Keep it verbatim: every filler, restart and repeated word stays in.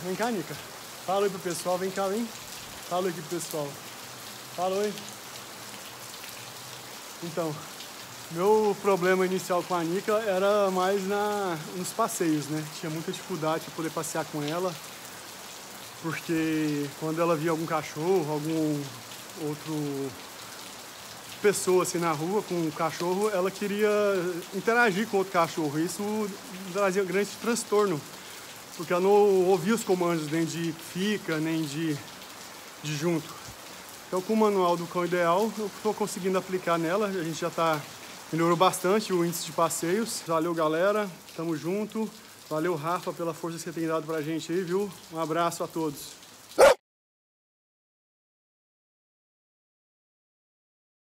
Vem cá, Nica. Fala aí pro pessoal, vem cá, vem. Fala aqui pro pessoal. Fala oi. Então, meu problema inicial com a Nica era mais na, nos passeios, né? Tinha muita dificuldade para poder passear com ela, porque quando ela via algum cachorro, algum outro pessoa assim na rua com um cachorro, ela queria interagir com outro cachorro. Isso trazia grande transtorno, porque ela não ouvia os comandos nem de fica, nem de, de junto. Então, com o manual do cão ideal, eu estou conseguindo aplicar nela. A gente já tá, melhorou bastante o índice de passeios. Valeu, galera. Tamo junto. Valeu, Rafa, pela força que você tem dado pra gente aí, viu? Um abraço a todos.